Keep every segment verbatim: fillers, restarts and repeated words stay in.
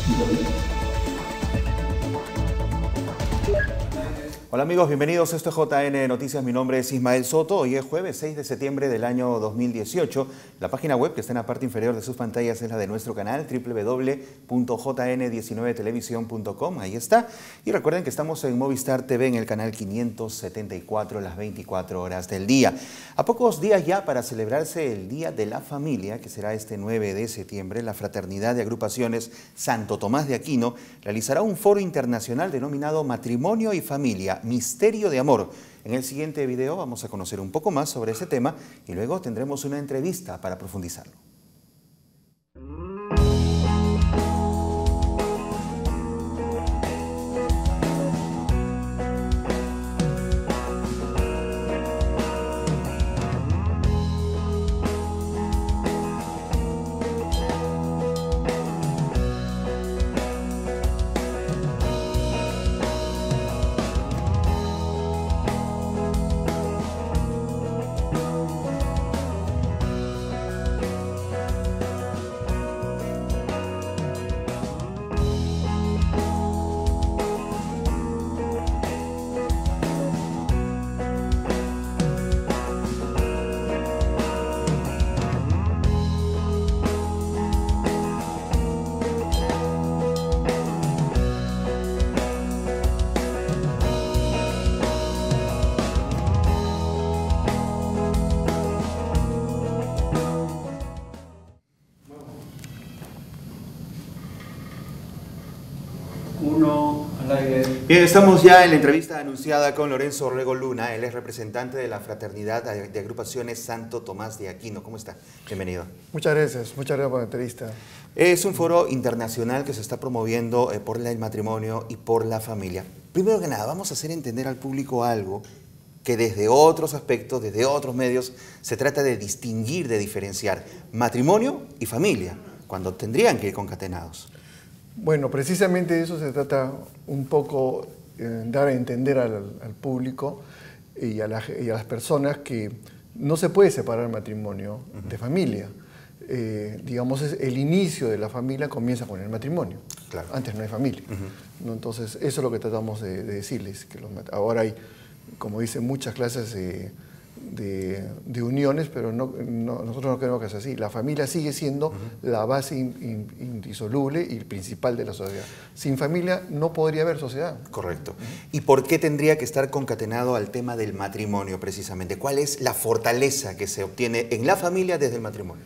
Hola amigos, bienvenidos a esto es J N Noticias. Mi nombre es Ismael Soto. Hoy es jueves seis de septiembre del año dos mil dieciocho. La página web que está en la parte inferior de sus pantallas es la de nuestro canal doble u doble u doble u punto j n diecinueve televisión punto com. Ahí está. Y recuerden que estamos en Movistar T V en el canal quinientos setenta y cuatro las veinticuatro horas del día. A pocos días ya para celebrarse el Día de la Familia, que será este nueve de septiembre, la Fraternidad de Agrupaciones Santo Tomás de Aquino realizará un foro internacional denominado Matrimonio y Familia, Misterio de Amor. En el siguiente video vamos a conocer un poco más sobre ese tema y luego tendremos una entrevista para profundizarlo. Uno, al aire. Bien, estamos ya en la entrevista anunciada con Lorenzo Orrego Luna. Él es representante de la Fraternidad de Agrupaciones Santo Tomás de Aquino. ¿Cómo está? Bienvenido. Muchas gracias, muchas gracias por la entrevista. Es un foro internacional que se está promoviendo eh, por el matrimonio y por la familia. Primero que nada, vamos a hacer entender al público algo que desde otros aspectos, desde otros medios, se trata de distinguir, de diferenciar matrimonio y familia, cuando tendrían que ir concatenados. Bueno, precisamente de eso se trata un poco, eh, dar a entender al, al público y a, la, y a las personas que no se puede separar el matrimonio uh-huh. de familia. Eh, digamos, es, el inicio de la familia comienza con el matrimonio. Claro. Antes no hay familia. Uh-huh. ¿no? Entonces, eso es lo que tratamos de, de decirles. Que los, ahora hay, como dicen, muchas clases de, de, de uniones, pero no, no, nosotros no queremos que sea así. La familia sigue siendo uh-huh. la base in, in, indisoluble y principal de la sociedad. Sin familia no podría haber sociedad. Correcto. Uh-huh. ¿Y por qué tendría que estar concatenado al tema del matrimonio precisamente? ¿Cuál es la fortaleza que se obtiene en la familia desde el matrimonio?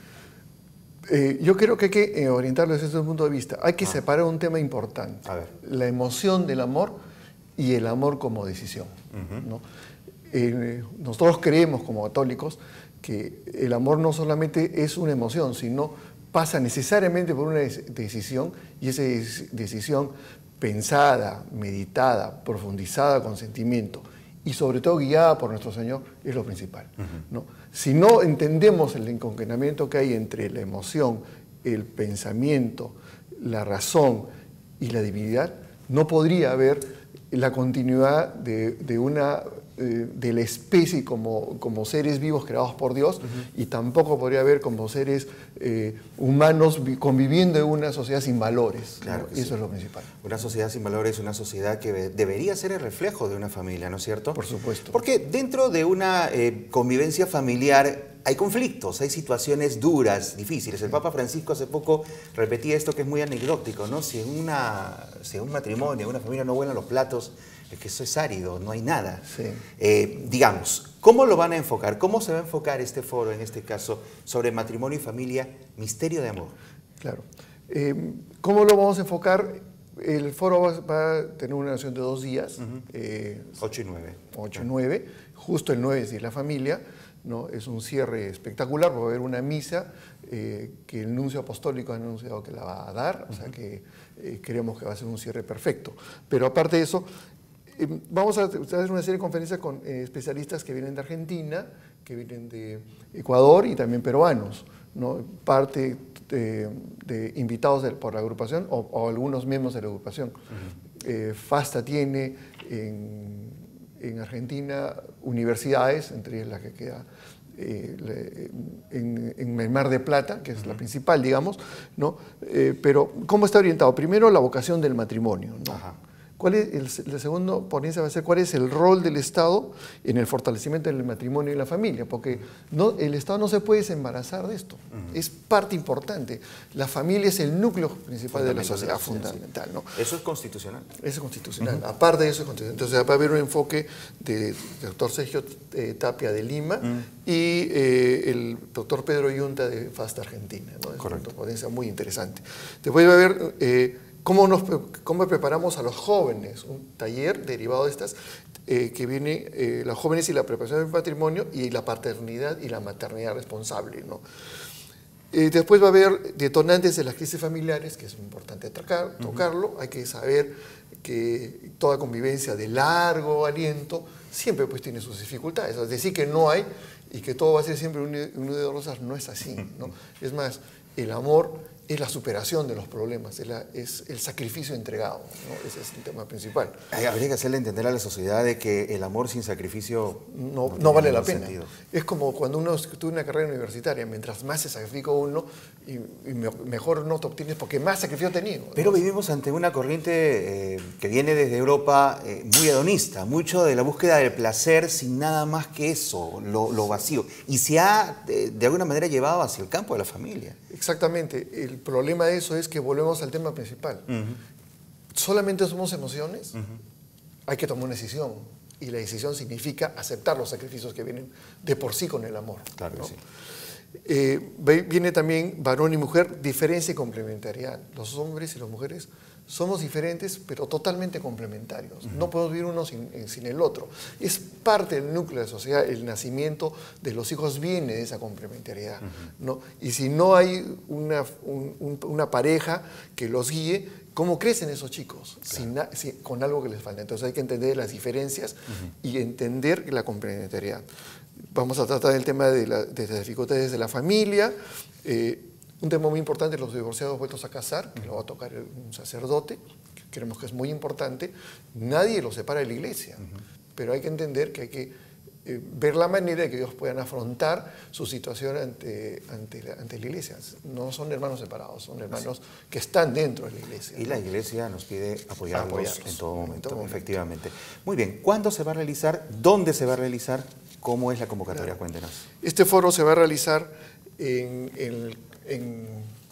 Eh, yo creo que hay que eh, orientarlo desde ese punto de vista. Hay que ah. separar un tema importante. A ver. La emoción del amor y el amor como decisión. Uh-huh. ¿no? Eh, nosotros creemos como católicos que el amor no solamente es una emoción, sino pasa necesariamente por una decisión, y esa decisión pensada, meditada, profundizada con sentimiento y sobre todo guiada por nuestro Señor es lo principal. Uh-huh. ¿no? Si no entendemos el enconquenamiento que hay entre la emoción, el pensamiento, la razón y la divinidad, no podría haber la continuidad de, de una de la especie como, como seres vivos creados por Dios uh-huh. y tampoco podría haber como seres eh, humanos conviviendo en una sociedad sin valores. Claro, ¿no? sí. Eso es lo principal. Una sociedad sin valores, una sociedad que debería ser el reflejo de una familia, ¿no es cierto? Por supuesto. Porque dentro de una eh, convivencia familiar hay conflictos, hay situaciones duras, difíciles. El Papa Francisco hace poco repetía esto que es muy anecdótico, ¿no? Si en, una, si en un matrimonio, en una familia no vuelan los platos, es que eso es árido, no hay nada. Sí. Eh, digamos, ¿cómo lo van a enfocar? ¿Cómo se va a enfocar este foro, en este caso, sobre matrimonio y familia, misterio de amor? Claro. Eh, ¿Cómo lo vamos a enfocar? El foro va, va a tener una duración de dos días. Uh-huh. eh, ocho y nueve. ocho y nueve. Justo el nueve es de la familia. ¿no? Es un cierre espectacular, va a haber una misa eh, que el nuncio apostólico ha anunciado que la va a dar, uh-huh. o sea que eh, creemos que va a ser un cierre perfecto. Pero aparte de eso, eh, vamos a hacer una serie de conferencias con eh, especialistas que vienen de Argentina, que vienen de Ecuador y también peruanos, ¿no? Parte de, de invitados de, por la agrupación o, o algunos miembros de la agrupación. Uh-huh. eh, FASTA tiene en, en Argentina universidades, entre ellas la que queda eh, en, en el Mar de Plata, que es la principal, digamos, ¿no? Eh, pero, ¿cómo está orientado? Primero, la vocación del matrimonio, ¿no? Ajá. ¿Cuál es el, la segunda ponencia va a ser cuál es el rol del Estado en el fortalecimiento del matrimonio y la familia? Porque no, el Estado no se puede desembarazar de esto. Uh-huh. Es parte importante. La familia es el núcleo principal de la sociedad, sí, fundamental, ¿no? Eso es constitucional. Eso es constitucional. Uh-huh. Aparte de eso es constitucional. Entonces va a haber un enfoque del doctor Sergio eh, Tapia de Lima uh-huh. y eh, el doctor Pedro Yunta de F A S T Argentina, ¿no? Es una ponencia muy interesante. Después va a haber... Eh, ¿Cómo, nos, ¿Cómo preparamos a los jóvenes? Un taller derivado de estas, eh, que viene eh, los jóvenes y la preparación del patrimonio y la paternidad y la maternidad responsable, ¿no? Eh, después va a haber detonantes de las crisis familiares, que es importante tocar, tocarlo. Uh-huh. Hay que saber que toda convivencia de largo aliento siempre pues tiene sus dificultades. Es decir, que no hay y que todo va a ser siempre un nudo de rosas, no es así, ¿no? Es más, el amor es la superación de los problemas, es, la, es el sacrificio entregado, ¿no? Ese es el tema principal. Habría que hacerle entender a la sociedad de que el amor sin sacrificio no, no, no vale la pena. Sentido. Es como cuando uno estudia una carrera universitaria, mientras más se sacrifica uno, y, y mejor nota obtienes porque más sacrificio ha tenido, ¿no? Pero vivimos ante una corriente eh, que viene desde Europa eh, muy hedonista, mucho de la búsqueda del placer sin nada más que eso, lo, lo vacío, y se ha de, de alguna manera llevado hacia el campo de la familia. Exactamente. El problema de eso es que volvemos al tema principal. Uh-huh. ¿Solamente somos emociones? Uh-huh. Hay que tomar una decisión. Y la decisión significa aceptar los sacrificios que vienen de por sí con el amor. Claro, ¿no? Sí. Eh, viene también varón y mujer, diferencia y complementariedad. Los hombres y las mujeres somos diferentes, pero totalmente complementarios. Uh-huh. No podemos vivir uno sin, sin el otro. Es parte del núcleo de la sociedad. El nacimiento de los hijos viene de esa complementariedad, uh-huh. ¿no? Y si no hay una, un, un, una pareja que los guíe, ¿cómo crecen esos chicos? Claro. Sin, sin, con algo que les falta. Entonces hay que entender las diferencias uh-huh. y entender la complementariedad. Vamos a tratar el tema de, la, de las dificultades de la familia. Eh, un tema muy importante, los divorciados vueltos a casar, que lo va a tocar un sacerdote, que creemos que es muy importante. Nadie los separa de la iglesia, uh-huh. pero hay que entender que hay que eh, ver la manera de que ellos puedan afrontar su situación ante, ante, la, ante la iglesia. No son hermanos separados, son hermanos sí. que están dentro de la iglesia. Y ¿no? la iglesia nos pide apoyarlos, apoyarlos en todo momento, en todo momento, efectivamente. Muy bien, ¿cuándo se va a realizar? ¿Dónde se va a realizar? ¿Cómo es la convocatoria? Claro. Cuéntenos. Este foro se va a realizar en, en, en,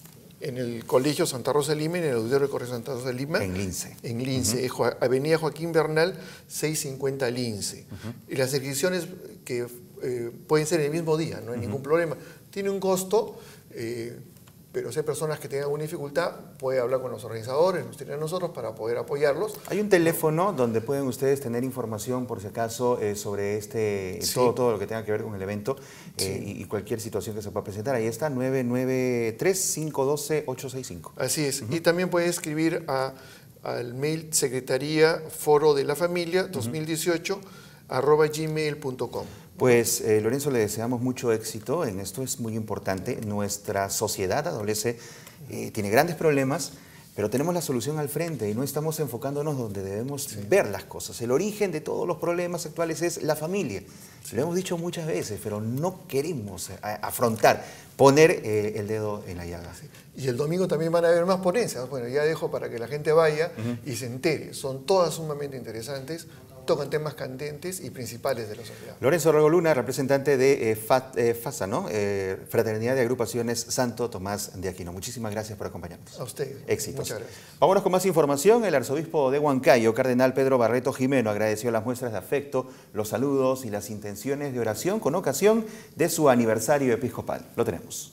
en el Colegio Santa Rosa de Lima, en el Auditorio del Colegio Santa Rosa de Lima. En Lince. En Lince, uh-huh. Avenida Joaquín Bernal, seiscientos cincuenta Lince. Uh-huh. Y las inscripciones que eh, pueden ser en el mismo día, no hay uh-huh. ningún problema. Tiene un costo, eh, pero si hay personas que tengan alguna dificultad, puede hablar con los organizadores, nos tienen a nosotros para poder apoyarlos. Hay un teléfono donde pueden ustedes tener información, por si acaso, eh, sobre este sí. todo, todo lo que tenga que ver con el evento eh, sí. y, y cualquier situación que se pueda presentar. Ahí está, nueve nueve tres, cinco uno dos, ocho seis cinco. Así es. Uh-huh. Y también puede escribir a, al mail Secretaría Foro de la Familia dos mil dieciocho uh-huh. arroba gmail punto com. Pues, eh, Lorenzo, le deseamos mucho éxito en esto, es muy importante. Nuestra sociedad adolece, eh, tiene grandes problemas, pero tenemos la solución al frente y no estamos enfocándonos donde debemos sí. ver las cosas. El origen de todos los problemas actuales es la familia. Sí. Lo hemos dicho muchas veces, pero no queremos afrontar, poner eh, el dedo en la llaga. Sí. Y el domingo también van a haber más ponencias. Bueno, ya dejo para que la gente vaya uh-huh. y se entere. Son todas sumamente interesantes. Tocan temas candentes y principales de la sociedad. Lorenzo Rego Luna, representante de eh, FASA, ¿no? Eh, Fraternidad de Agrupaciones Santo Tomás de Aquino. Muchísimas gracias por acompañarnos. A usted. Éxitos. Muchas gracias. Vámonos con más información. El arzobispo de Huancayo, cardenal Pedro Barreto Jimeno, agradeció las muestras de afecto, los saludos y las intenciones de oración con ocasión de su aniversario episcopal. Lo tenemos.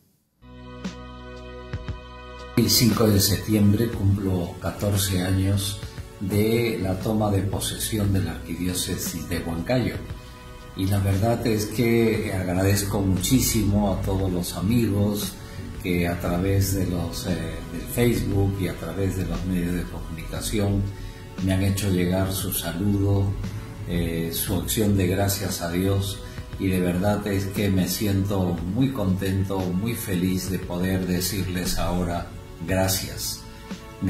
El cinco de septiembre cumplo catorce años de la toma de posesión de la arquidiócesis de Huancayo. Y la verdad es que agradezco muchísimo a todos los amigos que a través de los, eh, del Facebook y a través de los medios de comunicación me han hecho llegar su saludo, eh, su acción de gracias a Dios, y de verdad es que me siento muy contento, muy feliz de poder decirles ahora gracias.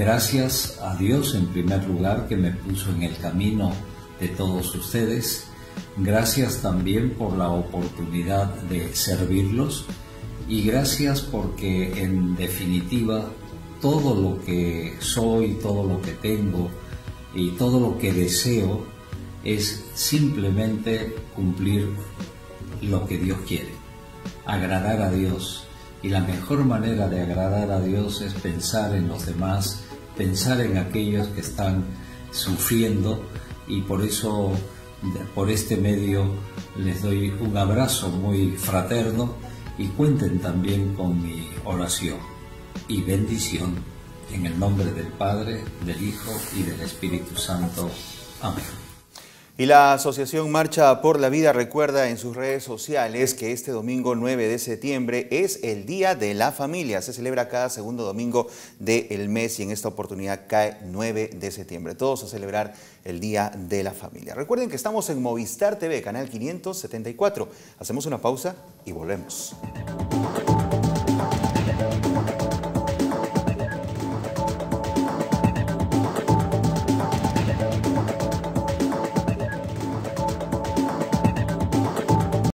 Gracias a Dios en primer lugar, que me puso en el camino de todos ustedes, Gracias también por la oportunidad de servirlos y gracias porque en definitiva todo lo que soy, todo lo que tengo y todo lo que deseo es simplemente cumplir lo que Dios quiere, agradar a Dios. Y la mejor manera de agradar a Dios es pensar en los demás, pensar en aquellos que están sufriendo, y por eso, por este medio, les doy un abrazo muy fraterno y cuenten también con mi oración y bendición en el nombre del Padre, del Hijo y del Espíritu Santo. Amén. Y la Asociación Marcha por la Vida recuerda en sus redes sociales que este domingo nueve de septiembre es el Día de la Familia. Se celebra cada segundo domingo del mes y en esta oportunidad cae nueve de septiembre. Todos a celebrar el Día de la Familia. Recuerden que estamos en Movistar T V, canal quinientos setenta y cuatro. Hacemos una pausa y volvemos.